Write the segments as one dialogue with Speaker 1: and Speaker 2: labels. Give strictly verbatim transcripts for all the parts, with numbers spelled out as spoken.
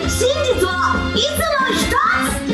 Speaker 1: 真実はいつも一つ。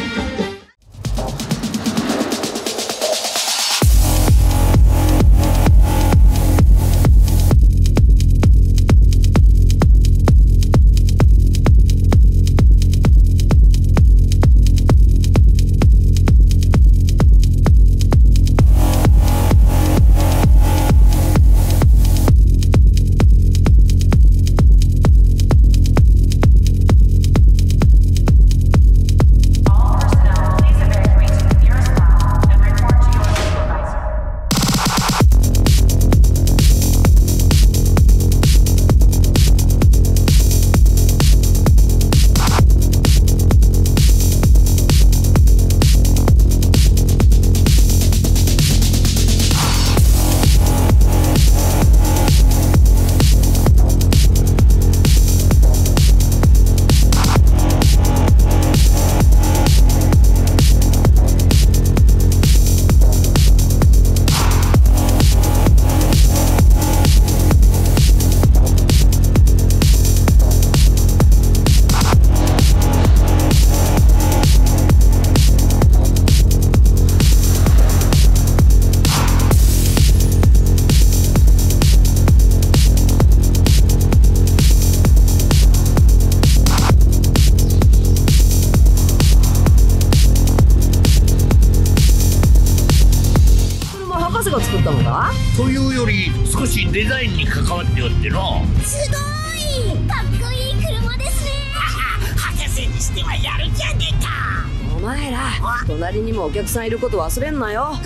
Speaker 2: が作ったのか
Speaker 3: というより少しデザインに関わっておっての。
Speaker 4: すごいかっこいい車ですね。
Speaker 5: 博士にしてはやるじゃねえか。
Speaker 2: お前ら隣にもお客さんいること忘れんなよ。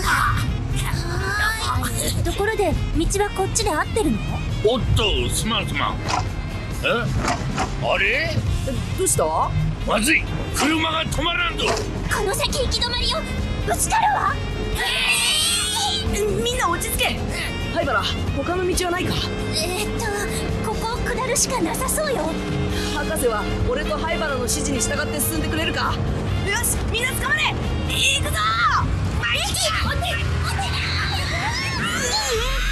Speaker 4: ところで道はこっちで合ってるの？
Speaker 3: おっとすまんすまん。えあれ
Speaker 2: どうした？
Speaker 3: まずい車が止まらんぞ。
Speaker 4: この先行き止まりよ。ぶつかるわ。
Speaker 2: みんな落ち着け。灰原他の道はないか？
Speaker 4: えー、っとここを下るしかなさそうよ。
Speaker 2: 博士は俺と灰原の指示に従って進んでくれるか？よしみんな捕まれ。行くぞ。
Speaker 4: 待って待って待って。